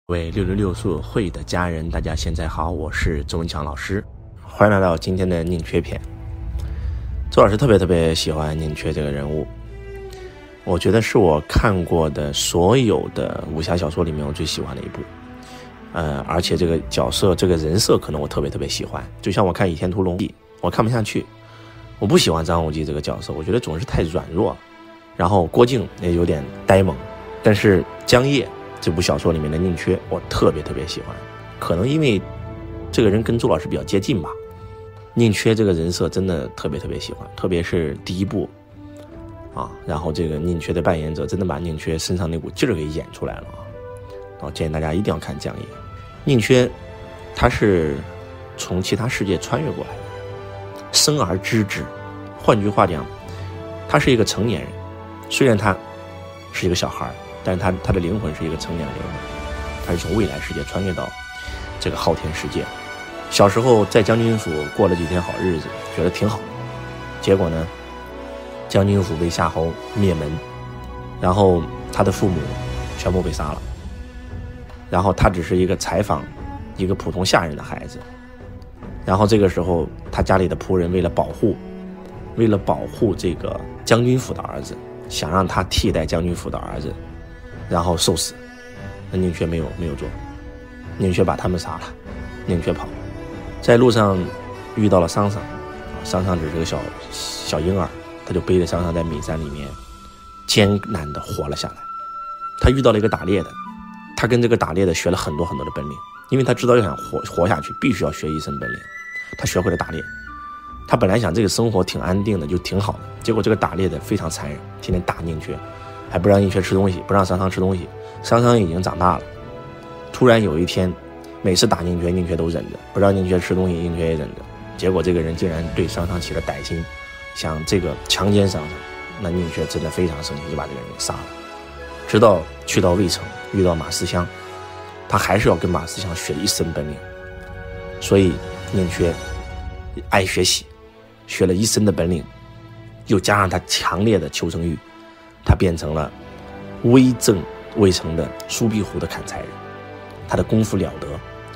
为666速会的家人，大家现在好，我是周文强老师，欢迎来到今天的宁缺篇。周老师特别喜欢宁缺这个人物，我觉得是我看过的所有的武侠小说里面我最喜欢的一部。而且这个角色这个人设可能我特别喜欢，就像我看《倚天屠龙记》，我看不下去，我不喜欢张无忌这个角色，我觉得总是太软弱，然后郭靖也有点呆萌，但是江夜这部小说里面的宁缺我特别喜欢，可能因为这个人跟周老师比较接近吧。宁缺这个人设真的特别喜欢，特别是第一部然后这个宁缺的扮演者真的把宁缺身上那股劲儿给演出来了建议大家一定要看江夜。宁缺他是从其他世界穿越过来的，生而知之，换句话讲，他是一个成年人，虽然他是一个小孩，但是他的灵魂是一个成年的灵魂，他是从未来世界穿越到这个昊天世界。小时候在将军府过了几天好日子，觉得挺好，结果呢，将军府被夏侯灭门，然后他的父母全部被杀了，然后他只是一个采访一个普通下人的孩子，然后这个时候他家里的仆人为了保护这个将军府的儿子，想让他替代将军府的儿子，然后受死。那宁缺没有做，宁缺把他们杀了，宁缺跑，在路上遇到了桑桑，桑桑只是个小婴儿，他就背着桑桑在岷山里面艰难的活了下来。他遇到了一个打猎的，他跟这个打猎的学了很多的本领，因为他知道要想活下去必须要学一身本领，他学会了打猎。他本来想这个生活挺安定的，就挺好的，结果这个打猎的非常残忍，天天打宁缺，还不让宁缺吃东西，不让桑桑吃东西。桑桑已经长大了，突然有一天每次打宁缺，宁缺都忍着，不让宁缺吃东西，宁缺也忍着，结果这个人竟然对桑桑起了歹心，想这个强奸桑桑。那宁缺真的非常生气，就把这个人给杀了。直到去到渭城遇到马思香，他还是要跟马思香学一身本领，所以宁缺爱学习，学了一身的本领，又加上他强烈的求生欲，他变成了威震渭城的苏壁湖的砍柴人。他的功夫了得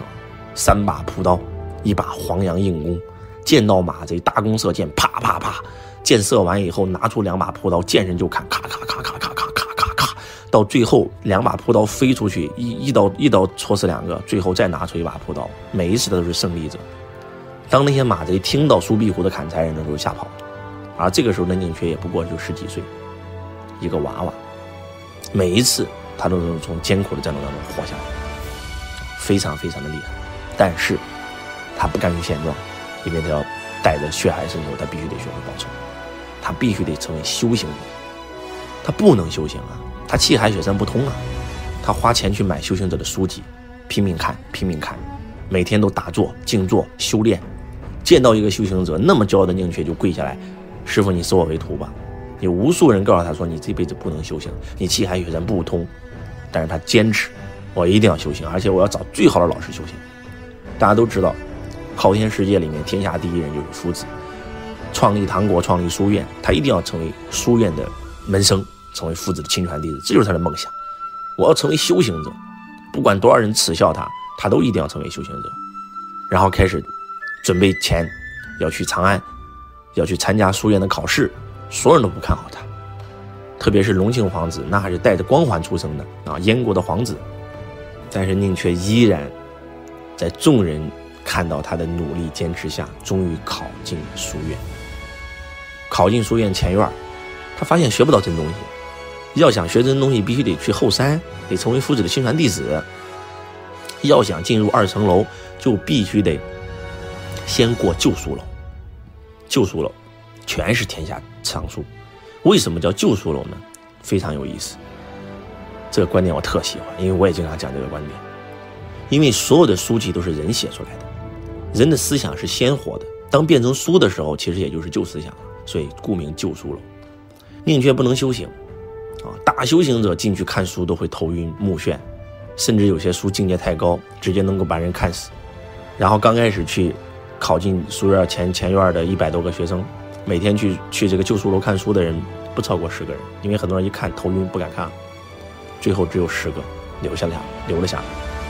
3把朴刀，1把黄杨硬弓，见到马贼搭弓射箭，啪，箭射完以后拿出2把朴刀，见人就砍，咔，到最后2把朴刀飞出去，一刀戳死2个，最后再拿出1把朴刀，每一次他都是胜利者。当那些马贼听到苏壁湖的砍柴人的时候吓跑了，而这个时候的宁缺也不过就10几岁，一个娃娃，每一次他都能从艰苦的战斗当中活下来，非常的厉害。但是他不甘于现状，因为他要带着血海深仇，他必须得学会报仇，他必须得成为修行人，他不能修行他气海血山不通他花钱去买修行者的书籍，拼命看，每天都打坐静坐修炼。见到一个修行者那么骄傲的宁缺就跪下来，师父你收我为徒吧。有无数人告诉他说你这辈子不能修行，你气海血山不通，但是他坚持，我一定要修行，而且我要找最好的老师修行。大家都知道昊天世界里面天下第一人就是夫子，创立唐国，创立书院，他一定要成为书院的门生，成为夫子的亲传弟子，这就是他的梦想。我要成为修行者，不管多少人耻笑他，他都一定要成为修行者。然后开始准备钱，要去长安，要去参加书院的考试，所有人都不看好他，特别是隆庆皇子，那还是带着光环出生的燕国的皇子。但是宁缺依然在众人看到他的努力坚持下，终于考进书院。考进书院前院，他发现学不到真东西，要想学真东西必须得去后山，得成为夫子的亲传弟子。要想进入2层楼，就必须得先过旧书楼。旧书楼全是天下藏书。为什么叫旧书楼呢？非常有意思，这个观点我特喜欢，因为我也经常讲这个观点。因为所有的书籍都是人写出来的，人的思想是鲜活的，当变成书的时候，其实也就是旧思想了，所以故名旧书楼。宁缺不能修行大修行者进去看书都会头晕目眩，甚至有些书境界太高，直接能够把人看死。然后刚开始去考进书院前院的100多个学生，每天去这个旧书楼看书的人不超过10个人，因为很多人一看头晕不敢看，最后只有10个留了下来。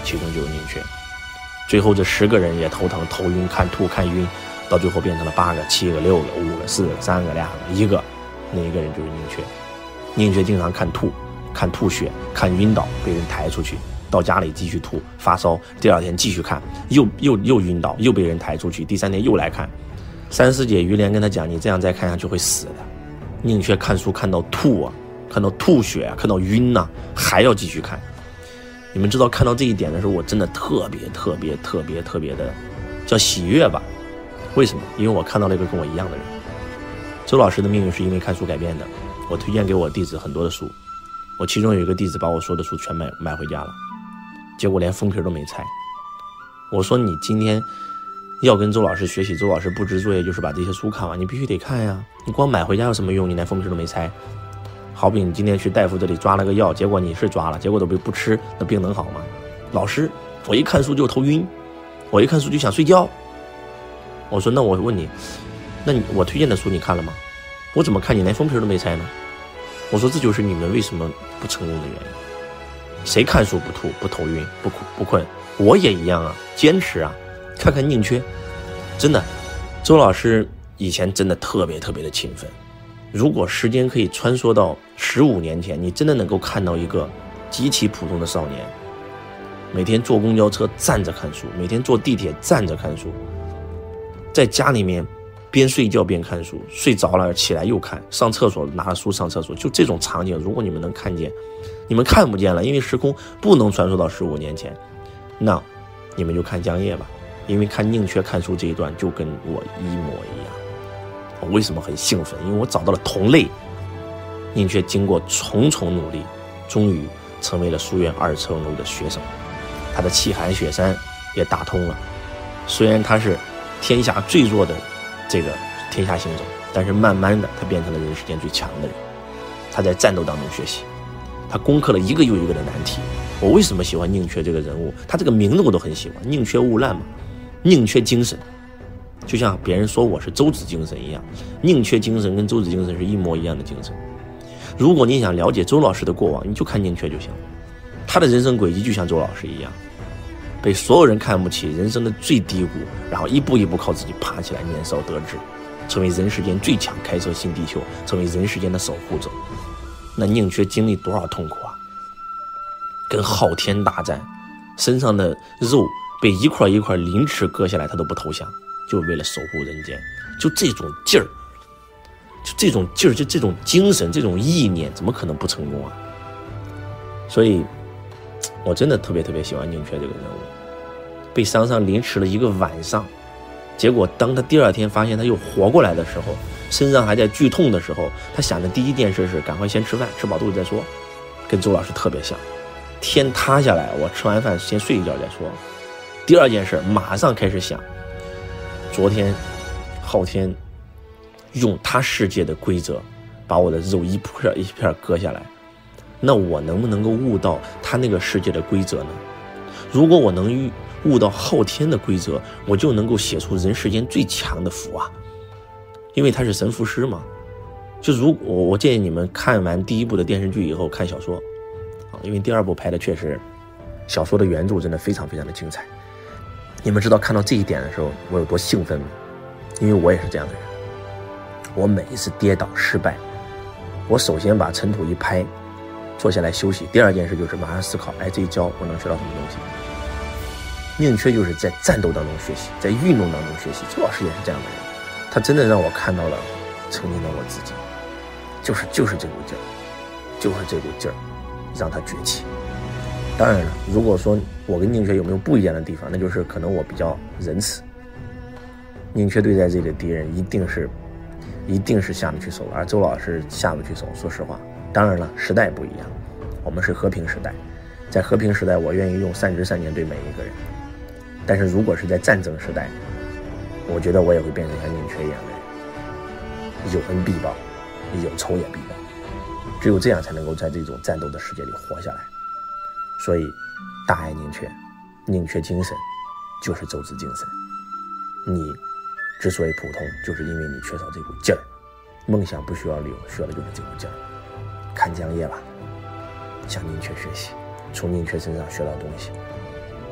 其中就有宁缺。最后这10个人也头疼、头晕、看吐、看晕，到最后变成了8个、7个、6个、5个、4个、3个、2个、1个，那一个人就是宁缺。宁缺经常看吐、看吐血、看晕倒，被人抬出去，到家里继续吐、发烧，第2天继续看，又晕倒，又被人抬出去，第3天又来看。3、4姐于连跟他讲，你这样再看下去会死的。宁缺看书看到吐啊，看到吐血啊，看到晕啊，还要继续看。你们知道看到这一点的时候，我真的特别的叫喜悦吧？为什么？因为我看到了一个跟我一样的人。周老师的命运是因为看书改变的。我推荐给我弟子很多的书，我其中有一个弟子把我说的书全买回家了，结果连封皮都没拆。我说你今天要跟周老师学习，周老师布置作业就是把这些书看完，你必须得看呀，你光买回家有什么用？你连封皮都没拆。好比你今天去大夫这里抓了个药，结果你是抓了，结果都不吃，那病能好吗？老师，我一看书就头晕，我一看书就想睡觉。我说那我问你，那我推荐的书你看了吗？我怎么看你连封皮都没拆呢？我说这就是你们为什么不成功的原因。谁看书不吐、不头晕、不困？我也一样啊，坚持啊。看看宁缺，真的，周老师以前真的特别的勤奋。如果时间可以穿梭到15年前，你真的能够看到一个极其普通的少年，每天坐公交车站着看书，每天坐地铁站着看书，在家里面边睡觉边看书，睡着了起来又看，上厕所拿着书上厕所，就这种场景，如果你们能看见，你们看不见了，因为时空不能传输到15年前，那你们就看江夜吧，因为看宁缺看书这一段就跟我一模一样。我为什么很兴奋？因为我找到了同类。宁缺经过重重努力，终于成为了书院2层楼的学生，他的气寒雪山也打通了。虽然他是天下最弱的这个天下行走，但是慢慢的他变成了人世间最强的人。他在战斗当中学习，他攻克了一个又一个的难题。我为什么喜欢宁缺这个人物？他这个名字我都很喜欢，宁缺毋滥嘛，宁缺精神，就像别人说我是周子精神一样，宁缺精神跟周子精神是一模一样的精神。如果你想了解周老师的过往，你就看宁缺就行了。他的人生轨迹就像周老师一样，被所有人看不起，人生的最低谷，然后一步一步靠自己爬起来，年少得志，成为人世间最强，开设新地球，成为人世间的守护者。那宁缺经历多少痛苦啊，跟昊天大战，身上的肉被一块一块凌迟割下来他都不投降，就为了守护人间。就这种劲儿，就这种精神，这种意念，怎么可能不成功啊？所以我真的特别喜欢宁缺这个人物。被山上凌迟了一个晚上，结果当他第2天发现他又活过来的时候，身上还在剧痛的时候，他想的第一件事是赶快先吃饭，吃饱肚子再说。跟周老师特别像，天塌下来，我吃完饭先睡一觉再说。第2件事马上开始想，昨天昊天用他世界的规则把我的肉一片一片割下来，那我能不能够悟到他那个世界的规则呢？如果我能悟到昊天的规则，我就能够写出人世间最强的符啊！因为他是神符师嘛。就如果我建议你们看完第1部的电视剧以后看小说啊，因为第2部拍的确实小说的原著真的非常的精彩。你们知道看到这一点的时候我有多兴奋吗？因为我也是这样的人。我每一次跌倒失败，我首先把尘土一拍，坐下来休息，第2件事就是马上思考，这一招我能学到什么东西。宁缺就是在战斗当中学习，在运动当中学习。周老师也是这样的人，他真的让我看到了曾经的我自己，就是这股劲儿，就是这股劲儿让他崛起。当然了，如果说我跟宁缺有没有不一样的地方，那就是可能我比较仁慈，宁缺对待这里的敌人一定是下得去手，而周老师下不去手。说实话，当然了，时代不一样，我们是和平时代，在和平时代我愿意用善知善念对每一个人，但是如果是在战争时代，我觉得我也会变成像宁缺一样的人，有恩必报，有仇也必报，只有这样才能够在这种战斗的世界里活下来。所以大爱宁缺，宁缺精神就是周子精神。你之所以普通，就是因为你缺少这股劲儿。梦想不需要理由，需要的就是这股劲儿。看江夜吧，向宁缺学习，从宁缺身上学到东西，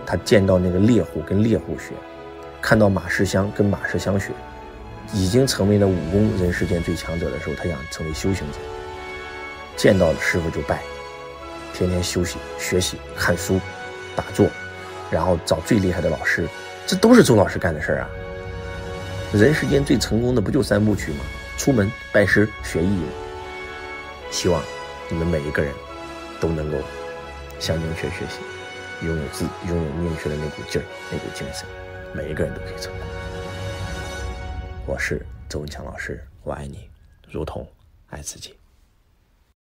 他见到那个猎户跟猎户学，看到马士香跟马士香学，已经成为了武功人世间最强者的时候，他想成为修行者，见到师傅就拜，天天休息学习看书打坐，然后找最厉害的老师，这都是周老师干的事啊。人世间最成功的不就3部曲吗？出门拜师学艺吗？希望你们每一个人都能够向宁缺学习，拥有宁缺的那股劲儿那股精神，每一个人都可以成功。我是周文强老师，我爱你如同爱自己。